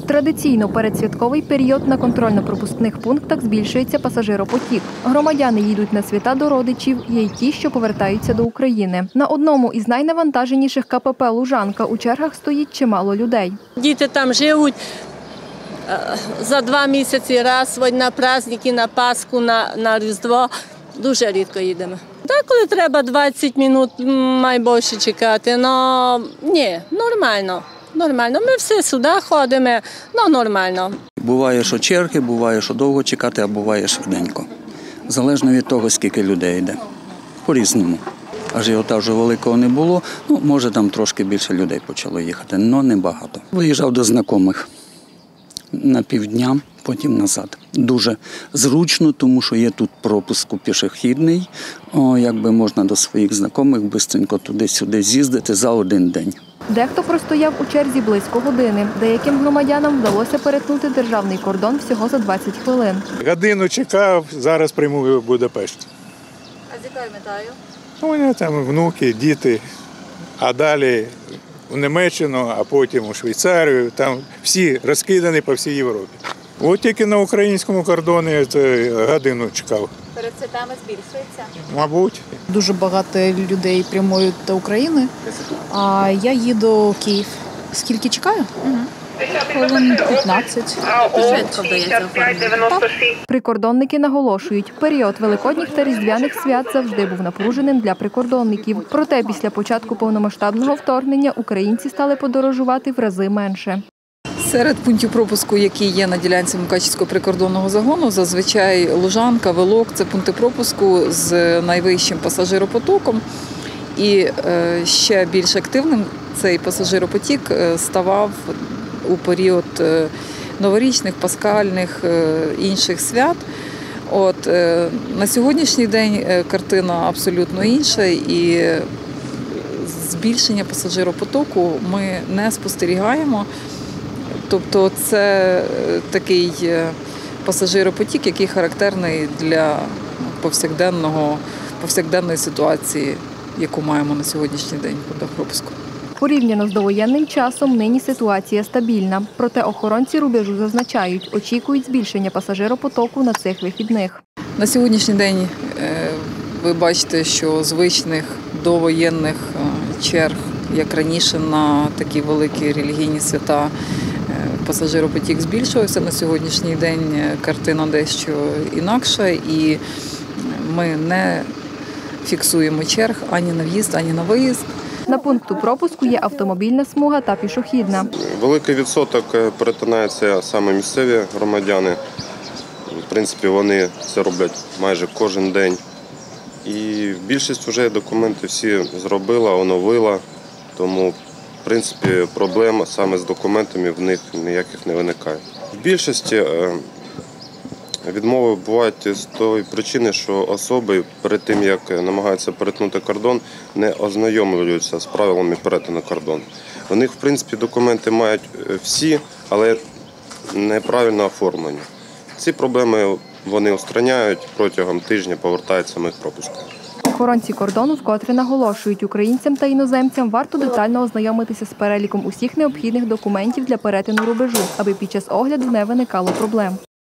Традиційно передсвятковий період на контрольно-пропускних пунктах збільшується пасажиропотік. Громадяни їдуть на свята до родичів, є й ті, що повертаються до України. На одному із найнавантаженіших КПП «Лужанка» у чергах стоїть чимало людей. Діти там живуть за 2 місяці раз, на праздники, на Пасху, на Різдво. Дуже рідко їдемо. Коли треба 20 хвилин, має більше чекати, але ні, нормально. Нормально. Ми всі сюди ходимо, нормально. Буває, що черги, буває, що довго чекати, а буває швиденько. Залежно від того, скільки людей йде. По-різному. Ажіотажу великого не було, може там трошки більше людей почало їхати, але небагато. Виїжджав до знайомих на півдня, потім назад. Дуже зручно, тому що є тут пропуск пішохідний, якби можна до своїх знайомих швидко туди-сюди з'їздити за один день. Дехто простояв у черзі близько години. Деяким громадянам вдалося перетнути державний кордон всього за 20 хвилин. Годину чекав, зараз прийму в Будапешт. А з якою метою? У мене там внуки, діти, а далі у Німеччину, а потім у Швейцарію. Там всі розкидані по всій Європі. От тільки на українському кордоні годину чекав. Перед святами збільшується? Мабуть. Дуже багато людей прямують до України, а я їду в Київ. Скільки чекаю? Хвилин 15. Швидко вдається оформити. Прикордонники наголошують, період великодніх та різдвяних свят завжди був напруженим для прикордонників. Проте після початку повномасштабного вторгнення українці стали подорожувати в рази менше. Серед пунктів пропуску, які є на ділянці Мукачівського прикордонного загону, зазвичай Лужанка, Велок – це пункти пропуску з найвищим пасажиропотоком. І ще більш активним цей пасажиропотік ставав у період новорічних, пасхальних, інших свят. На сьогоднішній день картина абсолютно інша, і збільшення пасажиропотоку ми не спостерігаємо. Тобто це такий пасажиропотік, який характерний для повсякденної ситуації, яку маємо на сьогоднішній день в пунктах пропуску. Порівняно з довоєнним часом нині ситуація стабільна. Проте охоронці рубежу зазначають, очікують збільшення пасажиропотоку на цих вихідних. На сьогоднішній день ви бачите, що звичних довоєнних черг, як раніше на такі великі релігійні свята, пасажиропотік збільшувався. На сьогоднішній день картина дещо інакша, і ми не фіксуємо черг ані на в'їзд, ані на виїзд. На пункту пропуску є автомобільна смуга та пішохідна. Великий відсоток перетинається саме місцеві громадяни. В принципі, вони це роблять майже кожен день. І більшість вже документи всі зробила, оновила, тому в принципі, проблем саме з документами в них ніяких не виникає. В більшості відмови бувають з тої причини, що особи перед тим, як намагаються перетнути кордон, не ознайомлюються з правилами перетину кордону. У них, в принципі, документи мають всі, але неправильно оформлені. Ці проблеми вони устраняють, протягом тижня повертають самих пропусків. Охоронці кордону вкотре наголошують, українцям та іноземцям варто детально ознайомитися з переліком усіх необхідних документів для перетину рубежу, аби під час огляду не виникало проблем.